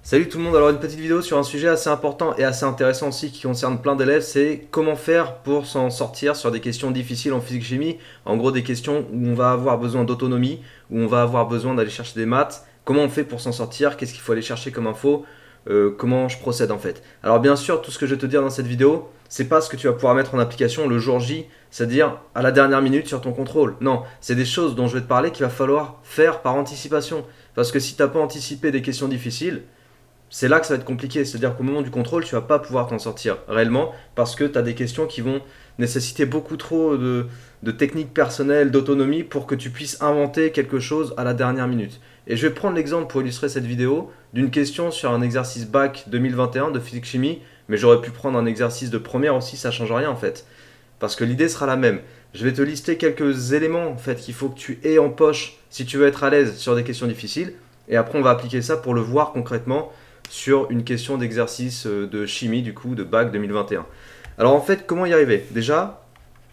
Salut tout le monde, alors une petite vidéo sur un sujet assez important et assez intéressant aussi qui concerne plein d'élèves, c'est comment faire pour s'en sortir sur des questions difficiles en physique-chimie, en gros des questions où on va avoir besoin d'autonomie, où on va avoir besoin d'aller chercher des maths, comment on fait pour s'en sortir, qu'est-ce qu'il faut aller chercher comme info, comment je procède en fait. Alors bien sûr, tout ce que je vais te dire dans cette vidéo, c'est pas ce que tu vas pouvoir mettre en application le jour J, c'est-à-dire à la dernière minute sur ton contrôle. Non, c'est des choses dont je vais te parler qu'il va falloir faire par anticipation. Parce que si tu n'as pas anticipé des questions difficiles, c'est là que ça va être compliqué. C'est-à-dire qu'au moment du contrôle, tu vas pas pouvoir t'en sortir réellement parce que tu as des questions qui vont nécessiter beaucoup trop de techniques personnelles, d'autonomie pour que tu puisses inventer quelque chose à la dernière minute. Et je vais prendre l'exemple pour illustrer cette vidéo d'une question sur un exercice bac 2021 de physique-chimie, mais j'aurais pu prendre un exercice de première aussi, ça change rien en fait. Parce que l'idée sera la même. Je vais te lister quelques éléments en fait qu'il faut que tu aies en poche si tu veux être à l'aise sur des questions difficiles. Et après, on va appliquer ça pour le voir concrètement sur une question d'exercice de chimie, du coup, de bac 2021. Alors en fait, comment y arriver? Déjà,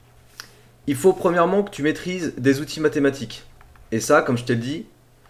il faut premièrement que tu maîtrises des outils mathématiques. Et ça, comme je t'ai dit,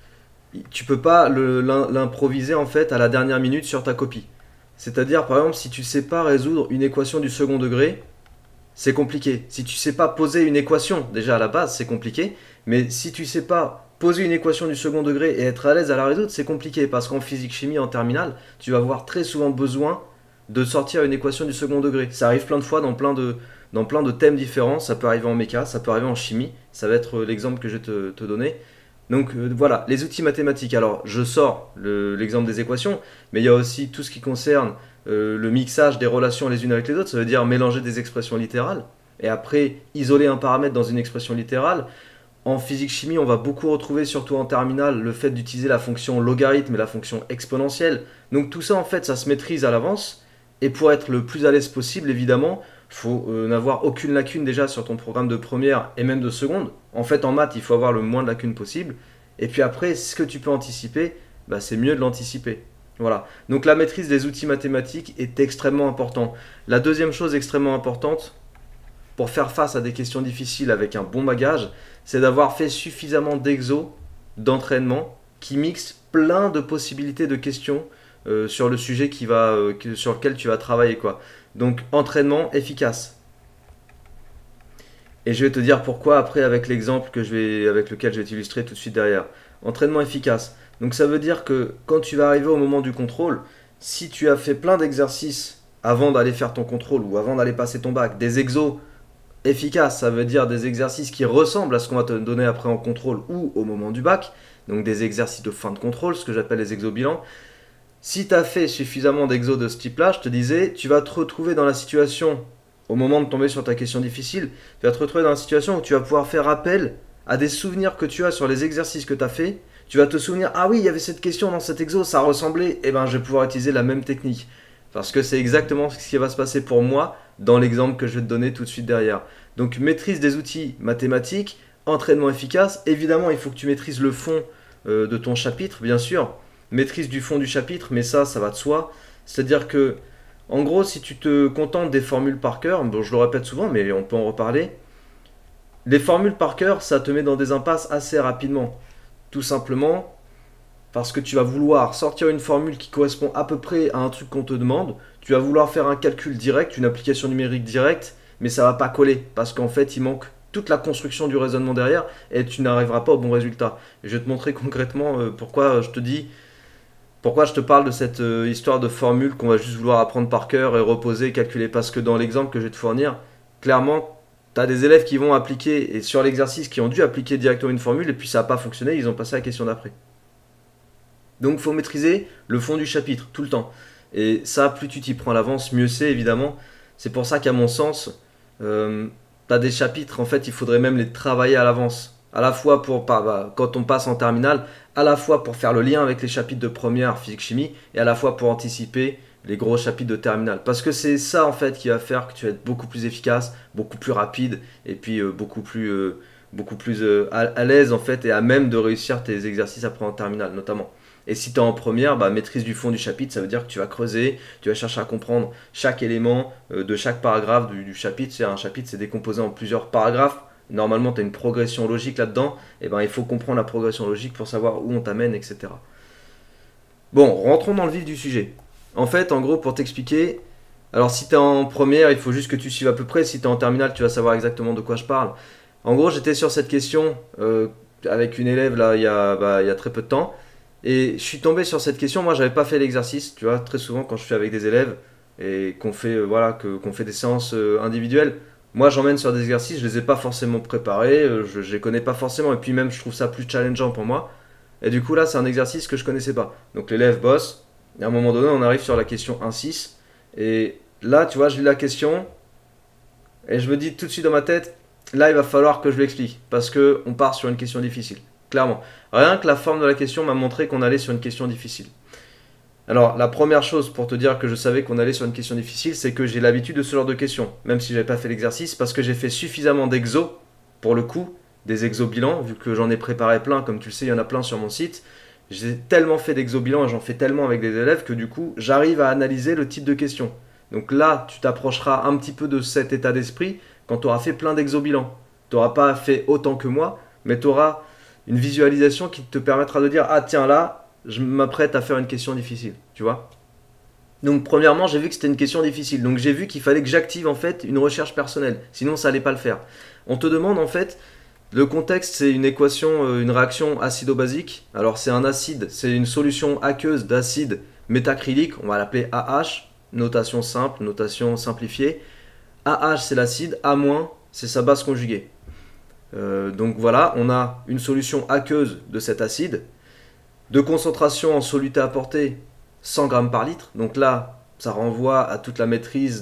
tu peux pas l'improviser en fait à la dernière minute sur ta copie. C'est-à-dire, par exemple, si tu sais pas résoudre une équation du second degré, c'est compliqué. Si tu sais pas poser une équation, déjà à la base, c'est compliqué. Mais si tu sais pas poser une équation du second degré et être à l'aise à la résoudre, c'est compliqué. Parce qu'en physique-chimie, en terminale, tu vas avoir très souvent besoin de sortir une équation du second degré. Ça arrive plein de fois dans plein de thèmes différents. Ça peut arriver en méca, ça peut arriver en chimie. Ça va être l'exemple que je vais te donner. Donc voilà, les outils mathématiques. Alors je sors l'exemple des équations, mais il y a aussi tout ce qui concerne le mixage des relations les unes avec les autres, ça veut dire mélanger des expressions littérales, et après isoler un paramètre dans une expression littérale. En physique-chimie, on va beaucoup retrouver, surtout en terminale, le fait d'utiliser la fonction logarithme et la fonction exponentielle. Donc tout ça, en fait, ça se maîtrise à l'avance, et pour être le plus à l'aise possible, évidemment, il faut n'avoir aucune lacune déjà sur ton programme de première et même de seconde. En fait, en maths, il faut avoir le moins de lacunes possible. Et puis après, ce que tu peux anticiper, bah, c'est mieux de l'anticiper. Voilà. Donc la maîtrise des outils mathématiques est extrêmement importante. La deuxième chose extrêmement importante pour faire face à des questions difficiles avec un bon bagage, c'est d'avoir fait suffisamment d'exos, d'entraînement, qui mixent plein de possibilités de questions sur le sujet sur lequel tu vas travailler, quoi. Donc entraînement efficace. Et je vais te dire pourquoi après avec l'exemple avec lequel je vais t'illustrer tout de suite derrière. Entraînement efficace. Donc ça veut dire que quand tu vas arriver au moment du contrôle, si tu as fait plein d'exercices avant d'aller faire ton contrôle ou avant d'aller passer ton bac, des exos efficaces, ça veut dire des exercices qui ressemblent à ce qu'on va te donner après en contrôle ou au moment du bac, donc des exercices de fin de contrôle, ce que j'appelle les exos bilans. Si tu as fait suffisamment d'exos de ce type-là, je te disais, tu vas te retrouver dans la situation, au moment de tomber sur ta question difficile, tu vas te retrouver dans la situation où tu vas pouvoir faire appel à des souvenirs que tu as sur les exercices que tu as fait. Tu vas te souvenir, ah oui, il y avait cette question dans cet exo, ça ressemblait, et ben je vais pouvoir utiliser la même technique. Parce que c'est exactement ce qui va se passer pour moi dans l'exemple que je vais te donner tout de suite derrière. Donc maîtrise des outils mathématiques, entraînement efficace. Évidemment, il faut que tu maîtrises le fond de ton chapitre, bien sûr. Maîtrise du fond du chapitre, mais ça va de soi. C'est-à-dire que, en gros, si tu te contentes des formules par cœur, bon, je le répète souvent, mais on peut en reparler, les formules par cœur, ça te met dans des impasses assez rapidement. Tout simplement parce que tu vas vouloir sortir une formule qui correspond à peu près à un truc qu'on te demande, tu vas vouloir faire un calcul direct, une application numérique directe, mais ça va pas coller parce qu'en fait il manque toute la construction du raisonnement derrière et tu n'arriveras pas au bon résultat. Et je vais te montrer concrètement pourquoi je te parle de cette histoire de formule qu'on va juste vouloir apprendre par cœur et reposer, calculer. Parce que dans l'exemple que je vais te fournir, clairement, tu as des élèves qui vont appliquer, et sur l'exercice, qui ont dû appliquer directement une formule, et puis ça n'a pas fonctionné, ils ont passé à la question d'après. Donc il faut maîtriser le fond du chapitre, tout le temps. Et ça, plus tu t'y prends à l'avance, mieux c'est, évidemment. C'est pour ça qu'à mon sens, tu as des chapitres, en fait, il faudrait même les travailler à l'avance. À la fois quand on passe en terminale, à la fois pour faire le lien avec les chapitres de première physique-chimie, et à la fois pour anticiper les gros chapitres de terminale. Parce que c'est ça, en fait, qui va faire que tu vas être beaucoup plus efficace, beaucoup plus rapide, et puis beaucoup plus à l'aise, en fait, et à même de réussir tes exercices après en terminale, notamment. Et si tu es en première, maîtrise du fond du chapitre, ça veut dire que tu vas creuser, tu vas chercher à comprendre chaque élément de chaque paragraphe du chapitre. Un chapitre, c'est décomposé en plusieurs paragraphes. Normalement, tu as une progression logique là-dedans. Et il faut comprendre la progression logique pour savoir où on t'amène, etc. Bon, rentrons dans le vif du sujet. En fait, en gros, pour t'expliquer, alors si tu es en première, il faut juste que tu suives à peu près. Si tu es en terminale, tu vas savoir exactement de quoi je parle. En gros, j'étais sur cette question avec une élève là, il y a très peu de temps. Et je suis tombé sur cette question. Moi, j'avais pas fait l'exercice. Tu vois, très souvent, quand je suis avec des élèves et qu'on fait, qu'on fait des séances individuelles, moi, j'emmène sur des exercices. Je les ai pas forcément préparés. Je les connais pas forcément. Et puis même, je trouve ça plus challengeant pour moi. Et du coup, là, c'est un exercice que je connaissais pas. Donc, l'élève bosse. Et à un moment donné, on arrive sur la question 1,6. Et là, tu vois, je lis la question. Et je me dis tout de suite dans ma tête, là, il va falloir que je l'explique. Parce que on part sur une question difficile. Clairement. Rien que la forme de la question m'a montré qu'on allait sur une question difficile. Alors, la première chose pour te dire que je savais qu'on allait sur une question difficile, c'est que j'ai l'habitude de ce genre de questions. Même si j'avais pas fait l'exercice, parce que j'ai fait suffisamment d'exos, pour le coup, des exos bilans, vu que j'en ai préparé plein, comme tu le sais, il y en a plein sur mon site. J'ai tellement fait d'exos bilans et j'en fais tellement avec des élèves que du coup, j'arrive à analyser le type de question. Donc là, tu t'approcheras un petit peu de cet état d'esprit quand tu auras fait plein d'exos bilans. Tu n'auras pas fait autant que moi, mais tu auras une visualisation qui te permettra de dire ah tiens là, je m'apprête à faire une question difficile, tu vois. Donc premièrement, j'ai vu que c'était une question difficile. Donc j'ai vu qu'il fallait que j'active en fait une recherche personnelle. Sinon ça allait pas le faire. On te demande en fait le contexte, c'est une équation, une réaction acido-basique. Alors c'est un acide, c'est une solution aqueuse d'acide métacrylique, on va l'appeler AH, notation simple, notation simplifiée. AH c'est l'acide, A- c'est sa base conjuguée. Donc voilà, on a une solution aqueuse de cet acide, de concentration en soluté apportée 100 grammes par litre. Donc là, ça renvoie à toute la maîtrise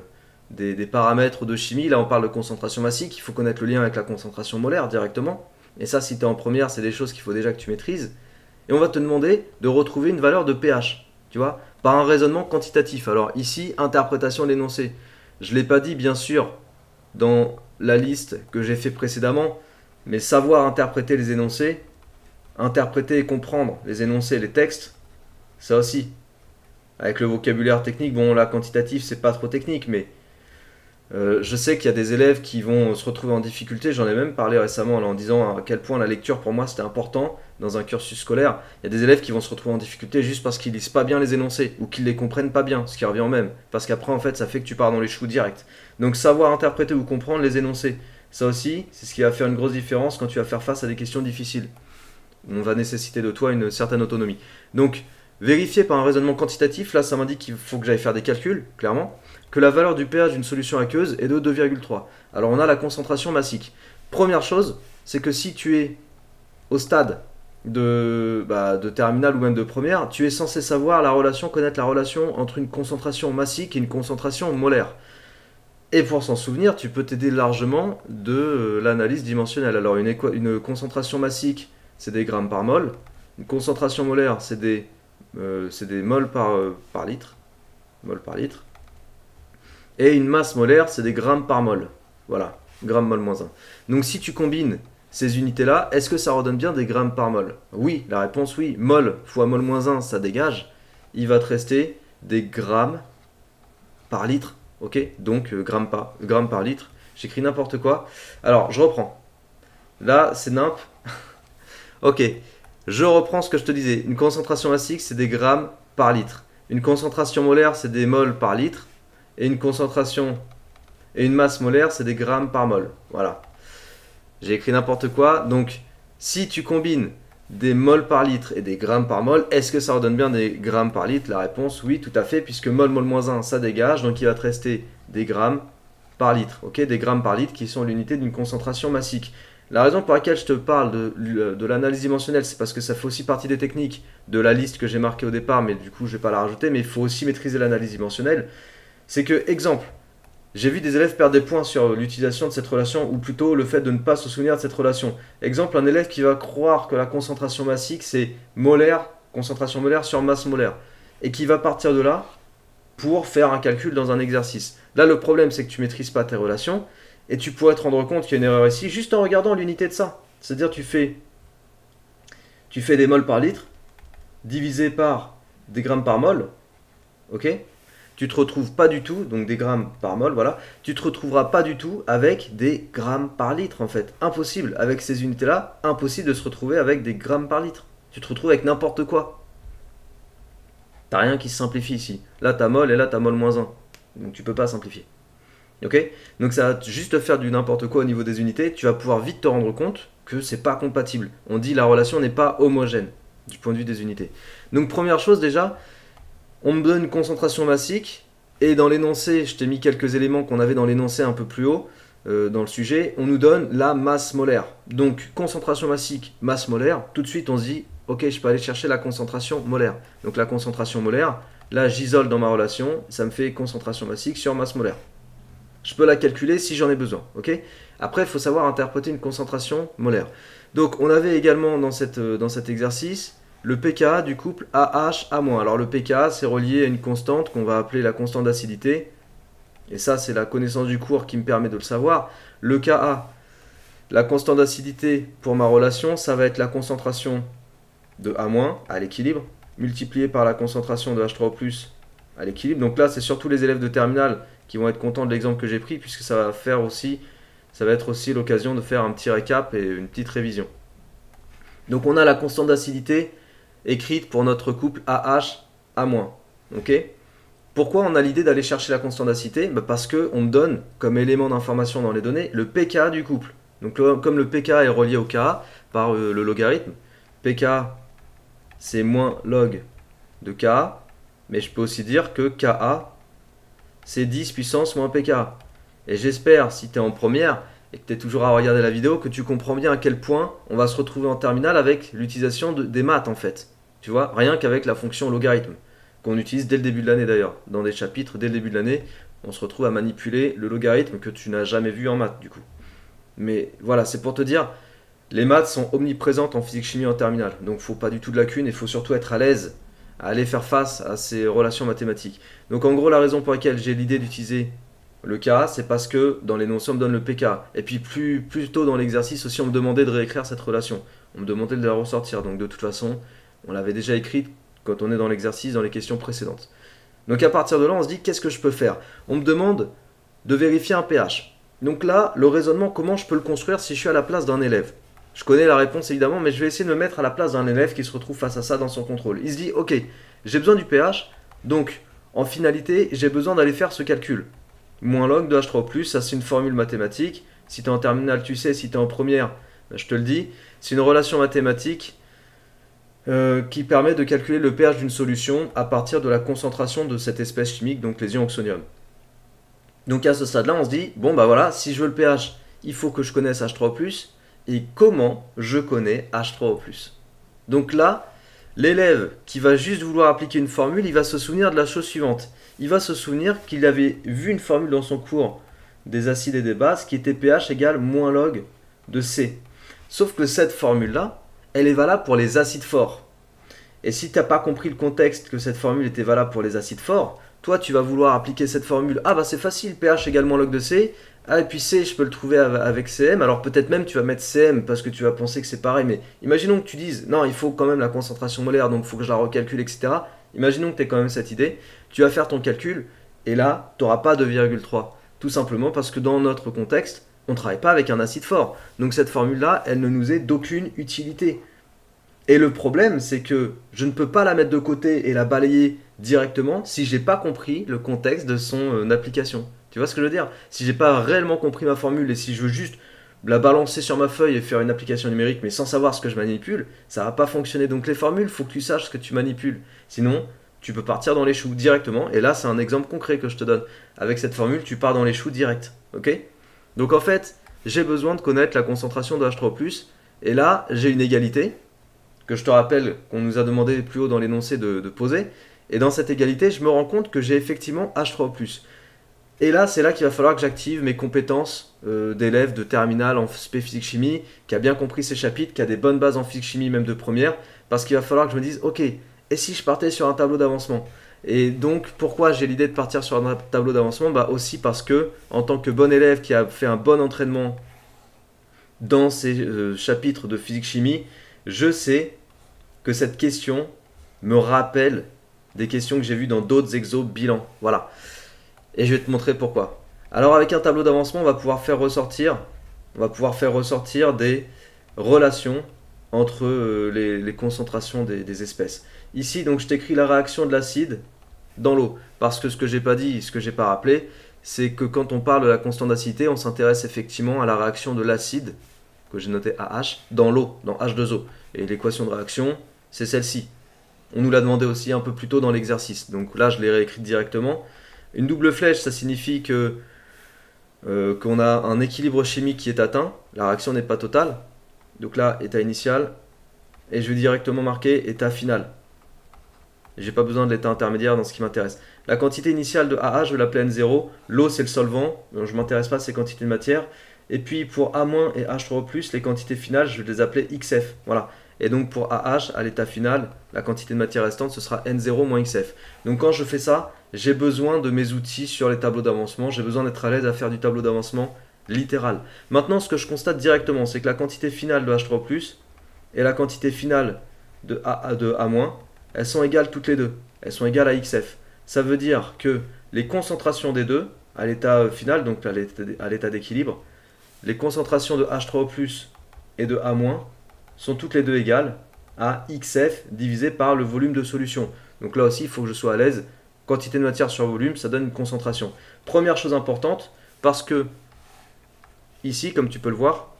des paramètres de chimie. Là, on parle de concentration massique. Il faut connaître le lien avec la concentration molaire directement. Et ça, si tu es en première, c'est des choses qu'il faut déjà que tu maîtrises. Et on va te demander de retrouver une valeur de pH, tu vois, par un raisonnement quantitatif. Alors ici, interprétation de l'énoncé. Je ne l'ai pas dit, bien sûr, dans la liste que j'ai fait précédemment, mais savoir interpréter les énoncés, interpréter et comprendre les énoncés, les textes, ça aussi. Avec le vocabulaire technique, bon là quantitatif c'est pas trop technique, mais je sais qu'il y a des élèves qui vont se retrouver en difficulté, j'en ai même parlé récemment là, en disant à quel point la lecture pour moi c'était important dans un cursus scolaire. Il y a des élèves qui vont se retrouver en difficulté juste parce qu'ils lisent pas bien les énoncés ou qu'ils les comprennent pas bien, ce qui revient au même. Parce qu'après en fait ça fait que tu pars dans les choux direct. Donc savoir interpréter ou comprendre les énoncés, ça aussi c'est ce qui va faire une grosse différence quand tu vas faire face à des questions difficiles. On va nécessiter de toi une certaine autonomie. Donc vérifier par un raisonnement quantitatif, là ça m'indique qu'il faut que j'aille faire des calculs, clairement, que la valeur du pH d'une solution aqueuse est de 2,3. Alors on a la concentration massique. Première chose, c'est que si tu es au stade de terminale ou même de première, tu es censé savoir la relation, connaître la relation entre une concentration massique et une concentration molaire. Et pour s'en souvenir, tu peux t'aider largement de l'analyse dimensionnelle. Alors une concentration massique, c'est des grammes par mol. Une concentration molaire, c'est des moles par litre. Mol par litre. Et une masse molaire, c'est des grammes par mol. Voilà, grammes mol moins 1. Donc si tu combines ces unités-là, est-ce que ça redonne bien des grammes par mol? Oui, la réponse oui. Mol fois mol moins 1, ça dégage. Il va te rester des grammes par litre. Ok, donc grammes par litre. J'écris n'importe quoi. Alors, je reprends. Là, c'est nimp. Ok, je reprends ce que je te disais. Une concentration massique, c'est des grammes par litre. Une concentration molaire, c'est des moles par litre. Et une concentration et une masse molaire, c'est des grammes par mol. Voilà. J'ai écrit n'importe quoi. Donc, si tu combines des moles par litre et des grammes par mol, est-ce que ça redonne bien des grammes par litre? La réponse, oui, tout à fait, puisque mol moins 1, ça dégage. Donc, il va te rester des grammes par litre. Ok, des grammes par litre qui sont l'unité d'une concentration massique. La raison pour laquelle je te parle de l'analyse dimensionnelle, c'est parce que ça fait aussi partie des techniques de la liste que j'ai marquée au départ, mais du coup, je ne vais pas la rajouter, mais il faut aussi maîtriser l'analyse dimensionnelle. C'est que, exemple, j'ai vu des élèves perdre des points sur l'utilisation de cette relation, ou plutôt le fait de ne pas se souvenir de cette relation. Exemple, un élève qui va croire que la concentration massique, c'est molaire, concentration molaire sur masse molaire, et qui va partir de là pour faire un calcul dans un exercice. Là, le problème, c'est que tu ne maîtrises pas tes relations, et tu pourrais te rendre compte qu'il y a une erreur ici, juste en regardant l'unité de ça. C'est-à-dire, tu fais des moles par litre, divisé par des grammes par mol, ok? Tu te retrouves pas du tout, donc des grammes par mol, voilà, tu te retrouveras pas du tout avec des grammes par litre en fait. Impossible, avec ces unités-là, impossible de se retrouver avec des grammes par litre. Tu te retrouves avec n'importe quoi. T'as rien qui se simplifie ici. Là, t'as mol et là, t'as mol moins 1. Donc tu peux pas simplifier. Ok? Donc ça va juste faire du n'importe quoi au niveau des unités. Tu vas pouvoir vite te rendre compte que c'est pas compatible. On dit la relation n'est pas homogène du point de vue des unités. Donc première chose déjà, on me donne une concentration massique. Et dans l'énoncé, je t'ai mis quelques éléments qu'on avait dans l'énoncé un peu plus haut, dans le sujet, on nous donne la masse molaire. Donc concentration massique, masse molaire, tout de suite on se dit, ok, je peux aller chercher la concentration molaire. Donc la concentration molaire, là j'isole dans ma relation, ça me fait concentration massique sur masse molaire. Je peux la calculer si j'en ai besoin, ok? Après, il faut savoir interpréter une concentration molaire. Donc on avait également dans cet exercice le pKa du couple AH A-. Alors le pKa, c'est relié à une constante qu'on va appeler la constante d'acidité. Et ça, c'est la connaissance du cours qui me permet de le savoir. Le Ka, la constante d'acidité pour ma relation, ça va être la concentration de A- à l'équilibre, multipliée par la concentration de H3O+, à l'équilibre. Donc là, c'est surtout les élèves de terminale qui vont être contents de l'exemple que j'ai pris, puisque ça va être aussi l'occasion de faire un petit récap et une petite révision. Donc on a la constante d'acidité écrite pour notre couple AH A-. Ok? Pourquoi on a l'idée d'aller chercher la constante d'acidité? Parce qu'on me donne comme élément d'information dans les données le pKa du couple. Donc comme le pKa est relié au Ka par le logarithme, pKa c'est moins log de Ka, mais je peux aussi dire que Ka c'est 10 puissance moins pKa. Et j'espère, si tu es en première et que tu es toujours à regarder la vidéo, que tu comprends bien à quel point on va se retrouver en terminale avec l'utilisation des maths en fait. Tu vois, rien qu'avec la fonction logarithme, qu'on utilise dès le début de l'année d'ailleurs. Dans des chapitres, dès le début de l'année, on se retrouve à manipuler le logarithme que tu n'as jamais vu en maths du coup. Mais voilà, c'est pour te dire, les maths sont omniprésentes en physique-chimie en terminale. Donc il ne faut pas du tout de lacunes, il faut surtout être à l'aise à aller faire face à ces relations mathématiques. Donc en gros, la raison pour laquelle j'ai l'idée d'utiliser le Ka, c'est parce que dans l'énoncé, on me donne le pK. Et puis plus tôt dans l'exercice aussi, on me demandait de réécrire cette relation. On me demandait de la ressortir. Donc de toute façon, on l'avait déjà écrite quand on est dans l'exercice, dans les questions précédentes. Donc à partir de là, on se dit, qu'est-ce que je peux faire? On me demande de vérifier un pH. Donc là, le raisonnement, comment je peux le construire si je suis à la place d'un élève? Je connais la réponse évidemment, mais je vais essayer de me mettre à la place d'un élève qui se retrouve face à ça dans son contrôle. Il se dit, ok, j'ai besoin du pH, donc en finalité, j'ai besoin d'aller faire ce calcul. Moins log de H3O+, ça c'est une formule mathématique. Si tu es en terminale, tu sais, si tu es en première, je te le dis. C'est une relation mathématique qui permet de calculer le pH d'une solution à partir de la concentration de cette espèce chimique, donc les ions oxonium. Donc à ce stade-là, on se dit, bon bah voilà, si je veux le pH, il faut que je connaisse H3O+, et comment je connais H3O+. Donc là, l'élève qui va juste vouloir appliquer une formule, il va se souvenir de la chose suivante. Il va se souvenir qu'il avait vu une formule dans son cours des acides et des bases qui était pH égale moins log de C. Sauf que cette formule-là, elle est valable pour les acides forts. Et si tu n'as pas compris le contexte que cette formule était valable pour les acides forts, toi tu vas vouloir appliquer cette formule. Ah bah c'est facile, pH égale moins log de C. Ah et puis C, je peux le trouver avec CM. Alors peut-être même tu vas mettre CM parce que tu vas penser que c'est pareil. Mais imaginons que tu dises, non, il faut quand même la concentration molaire, donc il faut que je la recalcule, etc. Imaginons que tu aies quand même cette idée. Tu vas faire ton calcul et là, tu n'auras pas 2,3. Tout simplement parce que dans notre contexte, on ne travaille pas avec un acide fort. Donc cette formule-là, elle ne nous est d'aucune utilité. Et le problème, c'est que je ne peux pas la mettre de côté et la balayer directement si j'ai pas compris le contexte de son application. Tu vois ce que je veux dire? Si j'ai pas réellement compris ma formule et si je veux juste la balancer sur ma feuille et faire une application numérique mais sans savoir ce que je manipule, ça va pas fonctionner. Donc les formules, il faut que tu saches ce que tu manipules. Sinon, tu peux partir dans les choux directement. Et là, c'est un exemple concret que je te donne. Avec cette formule, tu pars dans les choux direct. Ok? Donc en fait, j'ai besoin de connaître la concentration de H3O+. Et là, j'ai une égalité que je te rappelle qu'on nous a demandé plus haut dans l'énoncé de poser. Et dans cette égalité, je me rends compte que j'ai effectivement H3O+. Et là, c'est là qu'il va falloir que j'active mes compétences d'élève de terminale en spé physique-chimie, qui a bien compris ces chapitres, qui a des bonnes bases en physique-chimie, même de première, parce qu'il va falloir que je me dise, ok, et si je partais sur un tableau d'avancement? Et donc, pourquoi j'ai l'idée de partir sur un tableau d'avancement? Bah aussi parce que, en tant que bon élève qui a fait un bon entraînement dans ces chapitres de physique-chimie, je sais que cette question me rappelle des questions que j'ai vues dans d'autres exos bilans. Voilà. Et je vais te montrer pourquoi. Alors avec un tableau d'avancement, on va pouvoir faire ressortir des relations entre les concentrations des espèces. Ici, donc, je t'écris la réaction de l'acide dans l'eau. Parce que ce que j'ai pas dit, ce que j'ai pas rappelé, c'est que quand on parle de la constante d'acidité, on s'intéresse effectivement à la réaction de l'acide, que j'ai noté AH, dans l'eau, dans H2O. Et l'équation de réaction, c'est celle-ci. On nous l'a demandé aussi un peu plus tôt dans l'exercice. Donc là, je l'ai réécrite directement. Une double flèche, ça signifie que qu'on a un équilibre chimique qui est atteint. La réaction n'est pas totale. Donc là, état initial. Et je vais directement marquer état final. J'ai pas besoin de l'état intermédiaire dans ce qui m'intéresse. La quantité initiale de AH, je vais l'appeler N0. L'eau, c'est le solvant. Donc je ne m'intéresse pas à ces quantités de matière. Et puis pour A- et H3O+, les quantités finales, je vais les appeler XF. Voilà. Et donc pour AH, à l'état final, la quantité de matière restante, ce sera N0 moins XF. Donc quand je fais ça, j'ai besoin de mes outils sur les tableaux d'avancement. J'ai besoin d'être à l'aise à faire du tableau d'avancement littéral. Maintenant, ce que je constate directement, c'est que la quantité finale de H3+, et la quantité finale de A-, elles sont égales toutes les deux. Elles sont égales à XF. Ça veut dire que les concentrations des deux, à l'état final, donc à l'état d'équilibre, les concentrations de H3O+, et de A-, sont toutes les deux égales à XF divisé par le volume de solution. Donc là aussi, il faut que je sois à l'aise. Quantité de matière sur volume, ça donne une concentration. Première chose importante, parce que ici, comme tu peux le voir,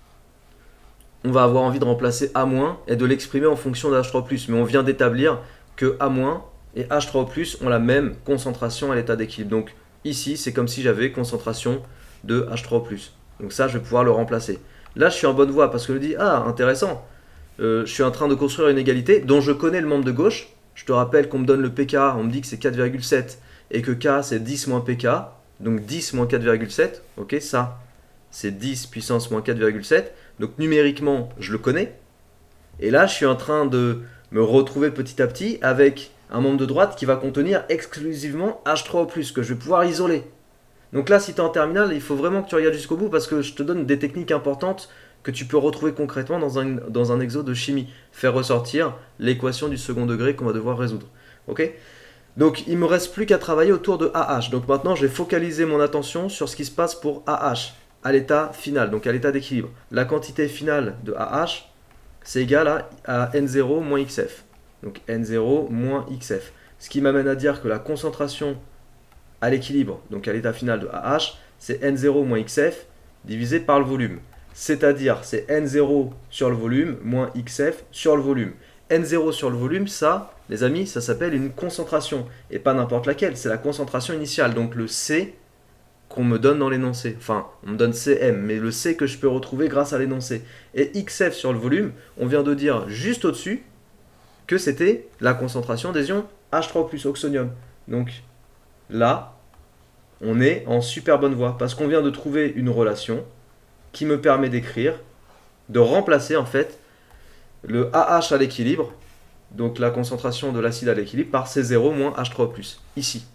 on va avoir envie de remplacer A- et de l'exprimer en fonction de H3+. Mais on vient d'établir que A- et H3O+ ont la même concentration à l'état d'équilibre. Donc ici, c'est comme si j'avais concentration de H3O+. Donc ça, je vais pouvoir le remplacer. Là, je suis en bonne voie parce que je dis, ah, intéressant, je suis en train de construire une égalité dont je connais le membre de gauche. Je te rappelle qu'on me donne le pK, on me dit que c'est 4,7 et que K, c'est 10 moins pK. Donc 10 moins 4,7, ok, ça, c'est 10 puissance moins 4,7. Donc numériquement, je le connais. Et là, je suis en train de me retrouver petit à petit avec un membre de droite qui va contenir exclusivement H3O+, que je vais pouvoir isoler. Donc là, si tu es en terminale, il faut vraiment que tu regardes jusqu'au bout parce que je te donne des techniques importantes que tu peux retrouver concrètement dans un exo de chimie. Faire ressortir l'équation du second degré qu'on va devoir résoudre. Ok ? Donc il ne me reste plus qu'à travailler autour de AH. Donc maintenant, je vais focaliser mon attention sur ce qui se passe pour AH, à l'état final, donc à l'état d'équilibre. La quantité finale de AH, c'est égal à N0 moins XF. Donc N0 moins XF. Ce qui m'amène à dire que la concentration à l'équilibre, donc à l'état final de AH, c'est N0 moins XF divisé par le volume. C'est-à-dire, c'est N0 sur le volume moins XF sur le volume. N0 sur le volume, ça, les amis, ça s'appelle une concentration. Et pas n'importe laquelle, c'est la concentration initiale. Donc le C qu'on me donne dans l'énoncé. Enfin, on me donne Cm, mais le C que je peux retrouver grâce à l'énoncé. Et XF sur le volume, on vient de dire juste au-dessus que c'était la concentration des ions H3+, oxonium. Donc là, on est en super bonne voie parce qu'on vient de trouver une relation qui me permet d'écrire, de remplacer en fait le AH à l'équilibre, donc la concentration de l'acide à l'équilibre, par C0 moins H3O+, ici.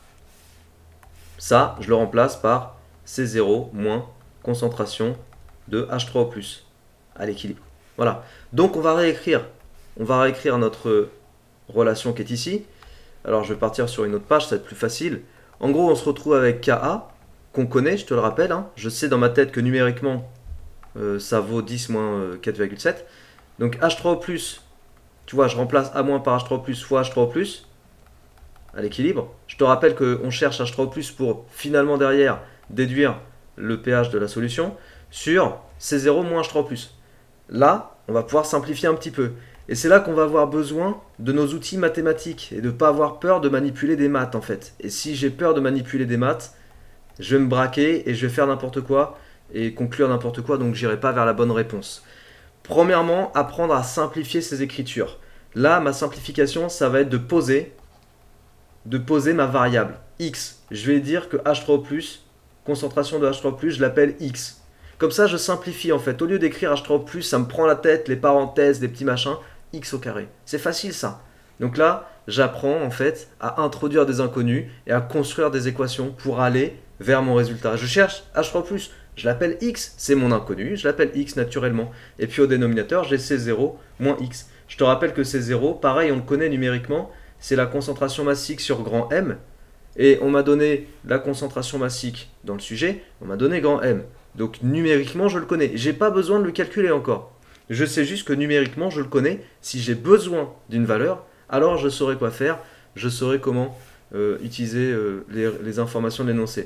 Ça, je le remplace par C0 moins concentration de H3O+, à l'équilibre. Voilà. Donc on va réécrire notre relation qui est ici. Alors je vais partir sur une autre page, ça va être plus facile. En gros, on se retrouve avec Ka, qu'on connaît, je te le rappelle. Hein. Je sais dans ma tête que numériquement, ça vaut 10 moins 4,7. Donc H3O+, tu vois, je remplace A- par H3O+, fois H3O+, à l'équilibre. Je te rappelle qu'on cherche H3O+, pour finalement derrière déduire le pH de la solution sur C0 moins H3O+. Là, on va pouvoir simplifier un petit peu. Et c'est là qu'on va avoir besoin de nos outils mathématiques et de ne pas avoir peur de manipuler des maths en fait. Et si j'ai peur de manipuler des maths, je vais me braquer et je vais faire n'importe quoi et conclure n'importe quoi, donc j'irai pas vers la bonne réponse. Premièrement, apprendre à simplifier ses écritures. Là, ma simplification, ça va être de poser ma variable x. Je vais dire que H3O+, concentration de H3+, je l'appelle x. Comme ça, je simplifie en fait. Au lieu d'écrire H3+, ça me prend la tête, les parenthèses, les petits machins, x au carré. C'est facile ça. Donc là, j'apprends en fait à introduire des inconnus et à construire des équations pour aller vers mon résultat. Je cherche H3+, je l'appelle x, c'est mon inconnu, je l'appelle x naturellement. Et puis au dénominateur, j'ai C0 moins x. Je te rappelle que C0, pareil, on le connaît numériquement, c'est la concentration massique sur grand M. Et on m'a donné la concentration massique dans le sujet, on m'a donné grand M. Donc numériquement, je le connais. J'ai pas besoin de le calculer encore. Je sais juste que numériquement, je le connais. Si j'ai besoin d'une valeur, alors je saurai quoi faire, je saurai comment utiliser les informations de l'énoncé.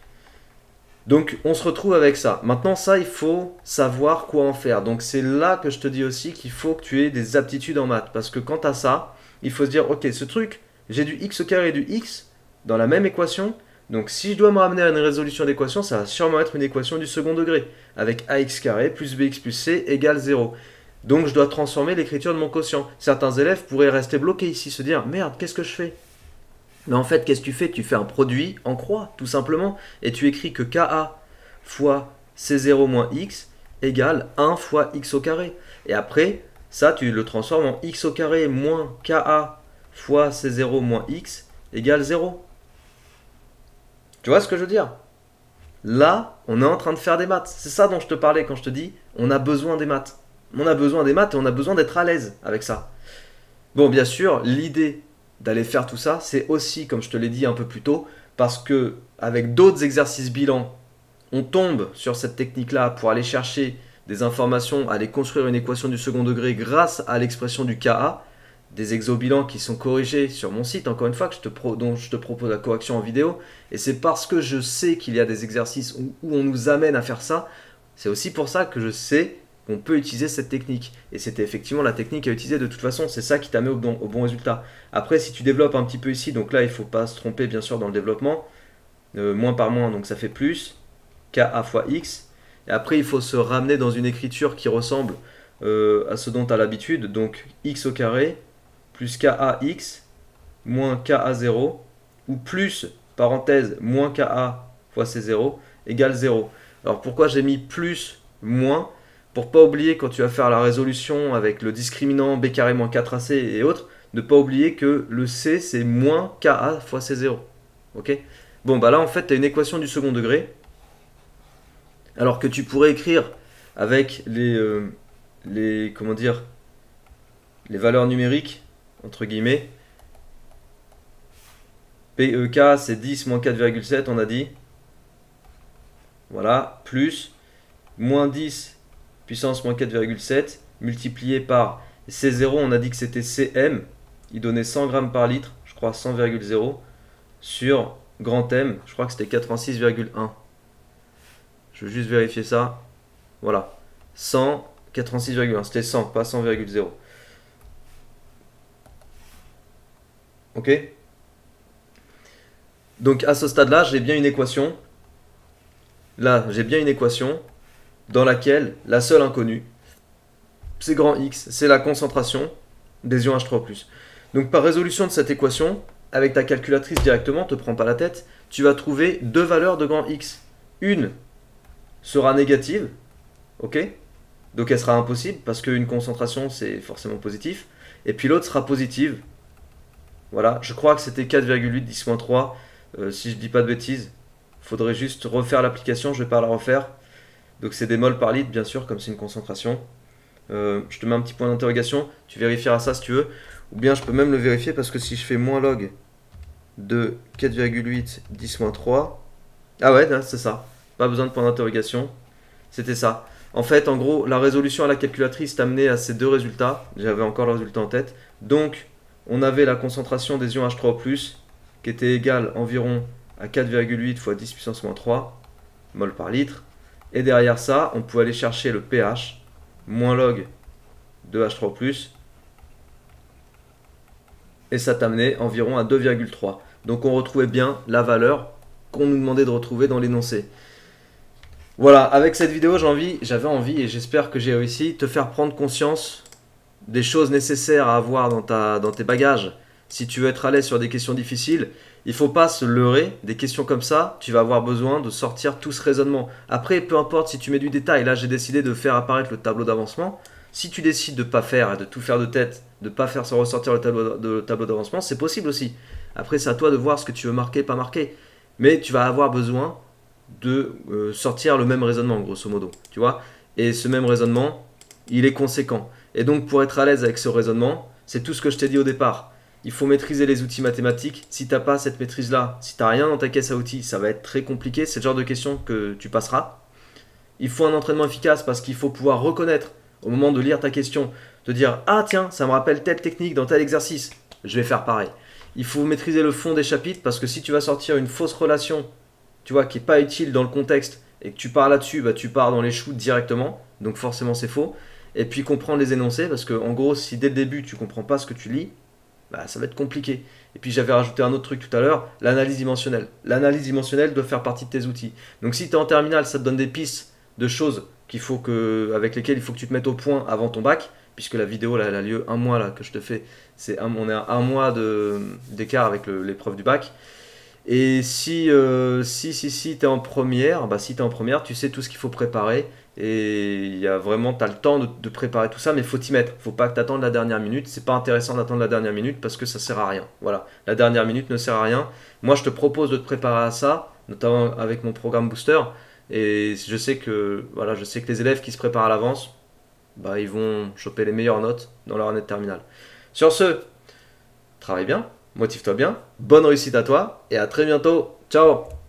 Donc on se retrouve avec ça. Maintenant ça, il faut savoir quoi en faire. Donc c'est là que je te dis aussi qu'il faut que tu aies des aptitudes en maths. Parce que quant à ça, il faut se dire, ok, ce truc, j'ai du x au carré et du x dans la même équation. Donc si je dois me ramener à une résolution d'équation, ça va sûrement être une équation du second degré. Avec ax carré plus bx plus c égale 0. Donc je dois transformer l'écriture de mon quotient. Certains élèves pourraient rester bloqués ici, se dire, merde, qu'est-ce que je fais? Mais en fait, qu'est-ce que tu fais? Tu fais un produit en croix, tout simplement, et tu écris que Ka fois C0 moins x égale 1 fois x au carré. Et après, ça, tu le transformes en x au carré moins Ka fois C0 moins x égale 0. Tu vois ce que je veux dire? Là, on est en train de faire des maths. C'est ça dont je te parlais quand je te dis, on a besoin des maths. On a besoin des maths et on a besoin d'être à l'aise avec ça. Bon, bien sûr, l'idée d'aller faire tout ça, c'est aussi, comme je te l'ai dit un peu plus tôt, parce que avec d'autres exercices bilans, on tombe sur cette technique-là pour aller chercher des informations, aller construire une équation du second degré grâce à l'expression du Ka, des exobilans qui sont corrigés sur mon site, encore une fois, dont je te propose la correction en vidéo, et c'est parce que je sais qu'il y a des exercices où on nous amène à faire ça, c'est aussi pour ça que je sais qu'on peut utiliser cette technique. Et c'était effectivement la technique à utiliser de toute façon, c'est ça qui t'amène au bon résultat. Après, si tu développes un petit peu ici, donc là, il ne faut pas se tromper bien sûr dans le développement, moins par moins, donc ça fait plus, Ka fois x, et après il faut se ramener dans une écriture qui ressemble à ce dont tu as l'habitude, donc x au carré, plus Kax, moins Ka0, ou plus, parenthèse, moins Ka fois C0, égale 0. Alors pourquoi j'ai mis plus, moins? Pour pas oublier quand tu vas faire la résolution avec le discriminant b carré moins 4ac et autres, ne pas oublier que le c c'est moins Ka fois C0. Ok? Bon bah là en fait tu as une équation du second degré, alors que tu pourrais écrire avec comment dire, les valeurs numériques, entre guillemets. PEK c'est 10 moins 4,7 on a dit. Voilà, plus moins 10 puissance moins 4,7 multiplié par C0, on a dit que c'était Cm, il donnait 100 grammes par litre, je crois 100,0, sur grand M, je crois que c'était 86,1. Je veux juste vérifier ça. Voilà, 100, 86,1, c'était 100, pas 100,0. Ok? Donc à ce stade-là, j'ai bien une équation. Là, j'ai bien une équation dans laquelle la seule inconnue, c'est grand X, c'est la concentration des ions H3+. Donc par résolution de cette équation, avec ta calculatrice directement, te prends pas la tête, tu vas trouver deux valeurs de grand X. Une sera négative, ok? Donc elle sera impossible, parce qu'une concentration c'est forcément positif, et puis l'autre sera positive. Voilà, je crois que c'était 4,8 10-3, si je dis pas de bêtises. Faudrait juste refaire l'application, je vais pas la refaire. Donc c'est des moles par litre, bien sûr, comme c'est une concentration. Je te mets un petit point d'interrogation, tu vérifieras ça si tu veux. Ou bien je peux même le vérifier parce que si je fais moins log de 4,8 10-3... Ah ouais, c'est ça. Pas besoin de point d'interrogation. C'était ça. En fait, en gros, la résolution à la calculatrice t'amenait à ces deux résultats. J'avais encore le résultat en tête. Donc, on avait la concentration des ions H3+, qui était égale environ à 4,8 fois 10 puissance moins 3 mol par litre. Et derrière ça, on pouvait aller chercher le pH, moins log de H3+, et ça t'amenait environ à 2,3. Donc on retrouvait bien la valeur qu'on nous demandait de retrouver dans l'énoncé. Voilà, avec cette vidéo, j'avais envie, et j'espère que j'ai réussi, te faire prendre conscience des choses nécessaires à avoir dans tes bagages. Si tu veux être à l'aise sur des questions difficiles, il ne faut pas se leurrer. Des questions comme ça, tu vas avoir besoin de sortir tout ce raisonnement. Après, peu importe si tu mets du détail. Là, j'ai décidé de faire apparaître le tableau d'avancement. Si tu décides de ne pas faire et de tout faire de tête, de ne pas faire sans ressortir le tableau d'avancement, c'est possible aussi. Après, c'est à toi de voir ce que tu veux marquer, pas marquer. Mais tu vas avoir besoin de sortir le même raisonnement, grosso modo. Tu vois? Et ce même raisonnement, il est conséquent. Et donc, pour être à l'aise avec ce raisonnement, c'est tout ce que je t'ai dit au départ. Il faut maîtriser les outils mathématiques. Si tu n'as pas cette maîtrise-là, si tu n'as rien dans ta caisse à outils, ça va être très compliqué. C'est le genre de questions que tu passeras. Il faut un entraînement efficace parce qu'il faut pouvoir reconnaître au moment de lire ta question, te dire « Ah tiens, ça me rappelle telle technique dans tel exercice. je vais faire pareil. Il faut maîtriser le fond des chapitres parce que si tu vas sortir une fausse relation, tu vois, qui est pas utile dans le contexte et que tu pars là-dessus, bah, tu pars dans les choux directement. Donc forcément c'est faux. Et puis comprendre les énoncés parce que en gros, si dès le début tu comprends pas ce que tu lis, bah, ça va être compliqué. Et puis j'avais rajouté un autre truc tout à l'heure, l'analyse dimensionnelle. L'analyse dimensionnelle doit faire partie de tes outils. Donc si tu es en terminale, ça te donne des pistes de choses avec lesquelles il faut que tu te mettes au point avant ton bac, puisque la vidéo là, elle a lieu un mois là, que je te fais, on est à un mois d'écart avec l'épreuve du bac. Et si t'es en première, bah si t'es en première, tu sais tout ce qu'il faut préparer. Et il y a vraiment, t'as le temps de préparer tout ça, mais faut t'y mettre. Faut pas que t'attendes la dernière minute. C'est pas intéressant d'attendre la dernière minute parce que ça sert à rien. Voilà, la dernière minute ne sert à rien. Moi, je te propose de te préparer à ça, notamment avec mon programme Booster. Et je sais que les élèves qui se préparent à l'avance, bah ils vont choper les meilleures notes dans leur année de terminale. Sur ce, travaille bien, motive-toi bien, bonne réussite à toi et à très bientôt. Ciao!